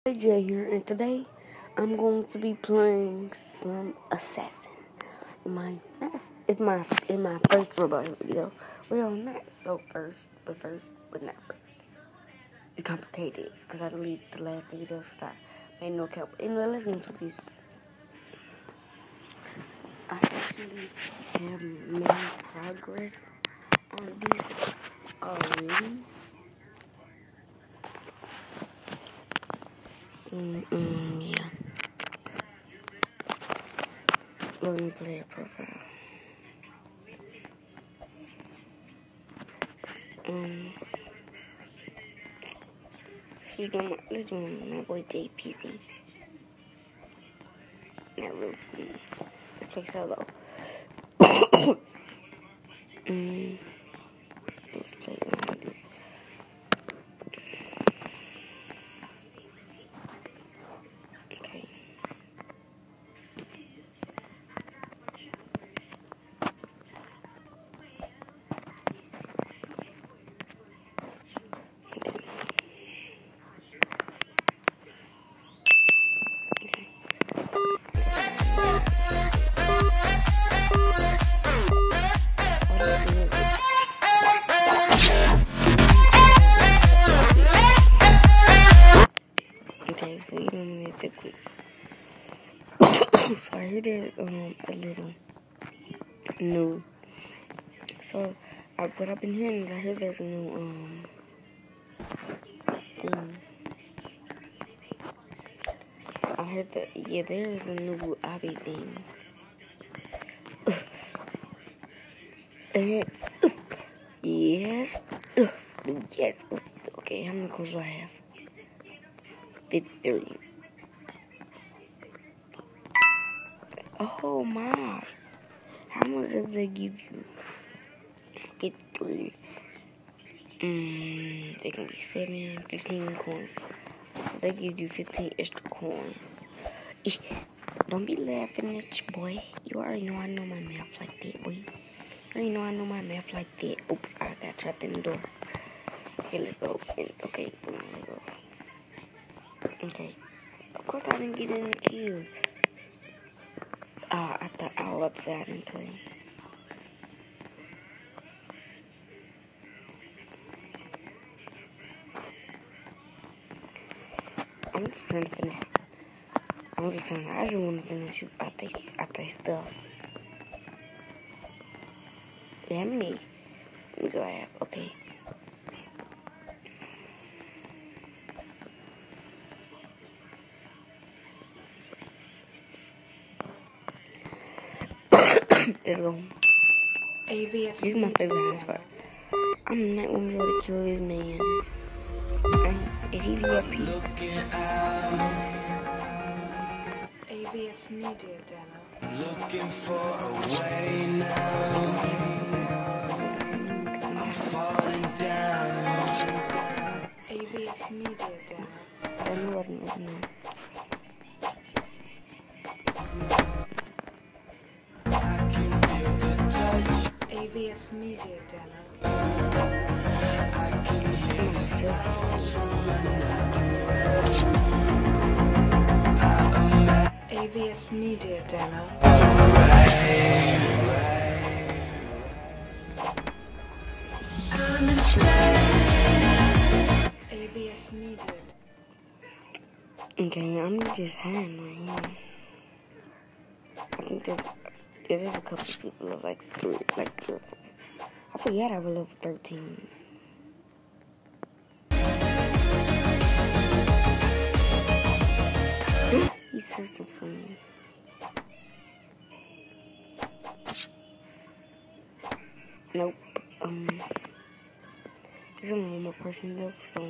Jay here, and today I'm going to be playing some Assassin in my first Roblox video. Well, not so first, but not first. It's complicated because I deleted the last video, so I made no cap. Anyway, let's get into this. I actually have made progress on this already. So, yeah. Let me play a profile. This one, my boy JPZ. Not really. Let's play solo. Let's play like this. Okay. Okay, so you don't need to quit. So I heard there's a little new. So what I've been hearing is I heard there's a new thing. I heard that there is a new obby thing. Yes. Yes. Okay, how many coins do I have? 53. Oh my. How much does they give you? 53. They can be 7, 15 coins. So they give you 15 extra coins. Don't be laughing at you, boy. You already know I know my math like that, boy. You already know I know my math like that. Oops, I got trapped in the door. Okay, let's go. Okay, let's go. Okay. Of course I didn't get in the queue. I thought I was upset and play. I'm just trying to finish. I just want to finish people out they stuff. Yeah, how many do I have? Okay. Let's go. This is my favorite hardest part. I'm not gonna be able to kill this man. Is he VIP? AVS Media Demo. Looking for a way now. I'm falling down. AVS Media Demo. I wasn't listening. I can feel the touch. AVS Media Demo. I can hear the sounds from another. AVS Media Demo. I'm insane. AVS Media. Okay, I'm just hiding right here. I think there's a couple people of like 3 or 4. I forget I was level 13. He's searching for me. Nope. There's only one more person left, so.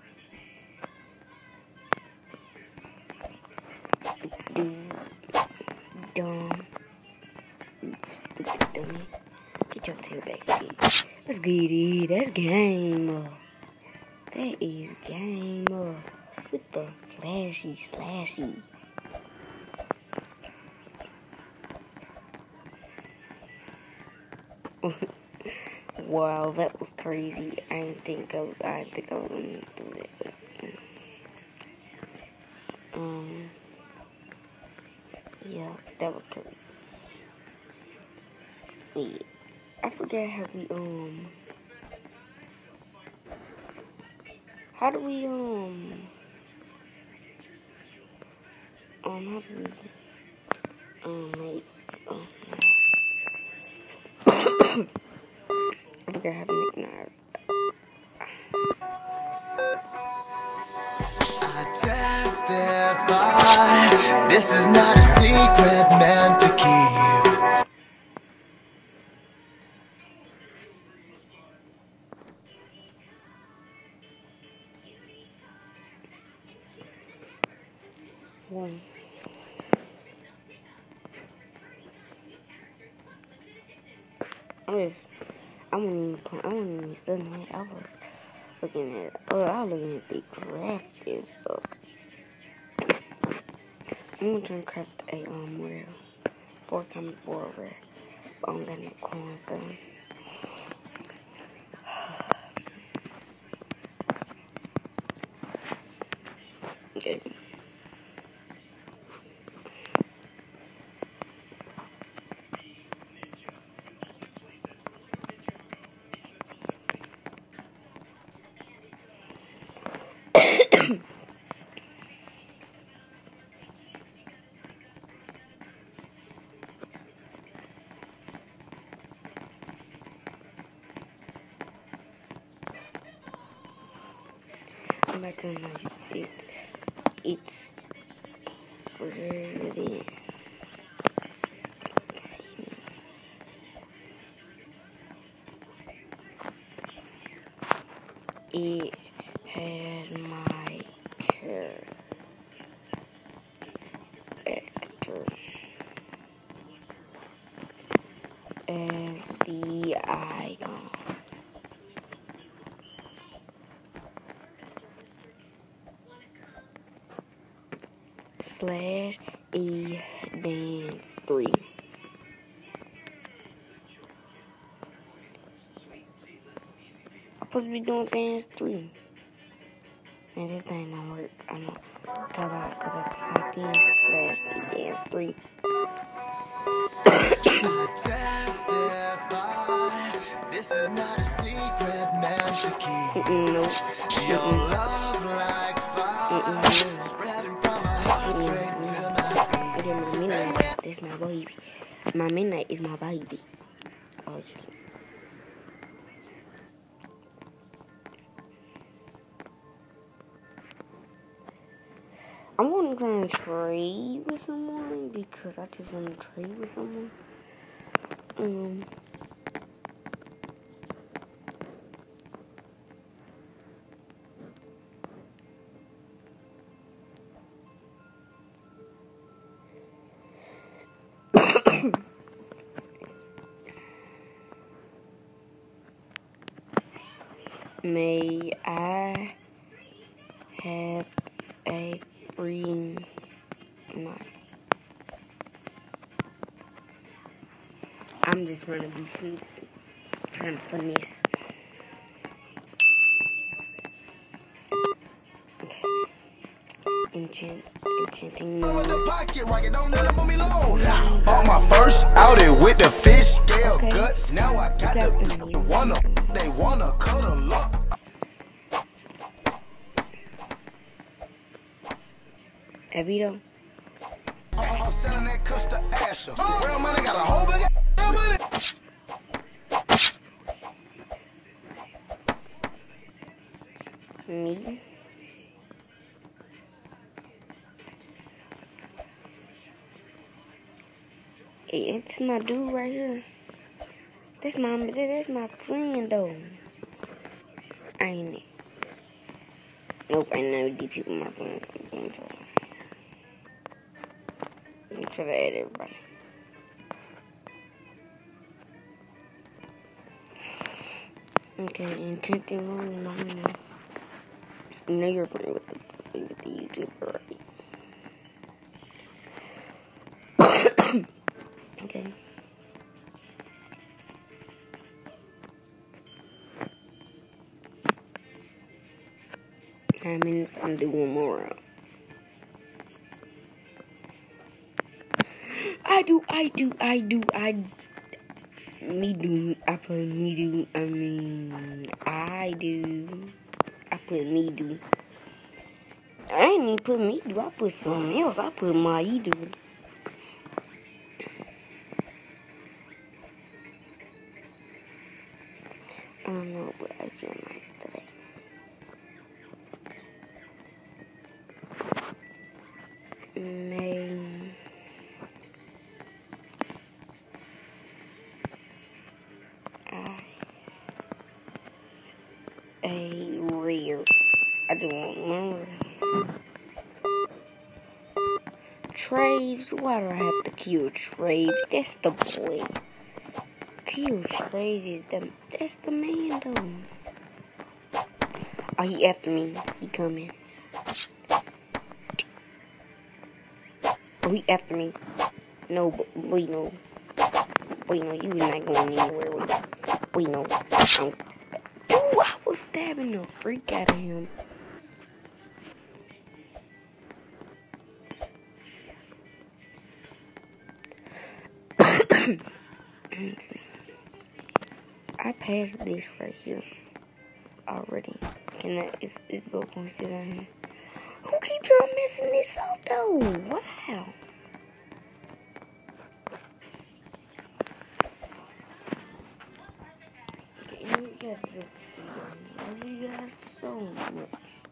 Stupid dude. Dumb. Stupid dummy. Get your tail back, bitch. Let's get it. That's game. That is game. With the flashy slashy. Wow, that was crazy. I didn't think I was gonna do that. Yeah, that was correct. Yeah, I forgot how we, how do we, how do we, make, I forgot how to make knives. I testify, this is not a secret meant to keep. One. I wasn't even studying it. I was looking at the craft and stuff. I'm gonna try and craft a, real 4x4 rare, but I don't got no coins, so. Okay. I'm about to know it's really it has my character as the icon. Slash dance 3. I'm supposed to be doing dance 3. And this thing don't work. I know. Talk about it because it's something slash dance 3. I testify, this is not a secret meant to keep. Nope. Your love like fire, spreading from my heart straight to my feet. Okay, my midnight. That's my baby. My midnight is my baby. Oh, shit. I want to try and trade with someone because I just want to trade with someone. May I have a free knife? I'm just trying to be sneaky, trying to finesse. Okay. Enchanting. With the pocket rocket, don't run up on me long. Bought my first outing with the fish scale guts. Now I got the they wanna cuddle up. Evito. I'm selling that kush to Asher. Real money got a whole bag with it. Me. Hey, it's my dude right here. That's my friend though. Ain't it? Nope, I know these people my friends. I'm trying to add everybody. Okay, enchanting room, I know. You know you're friend with the YouTuber, right? Okay. I'm gonna do one more round. I do. I put me do. I ain't even put me do. I put something else. I put my do. I don't know, but I feel nice today. A rare. I just won't remember. Traves. Why do I have to kill Traves? That's the boy. Kill Traves. That's the man, though. Oh, he after me. He coming. Oh, he after me. No, boy, no. Boy, no, you was not going anywhere. Boy, no. Dude, I was stabbing the freak out of him. I passed this right here already. Can I? It's going to sit down here. Who keeps on messing this up though? Wow. You guys so much.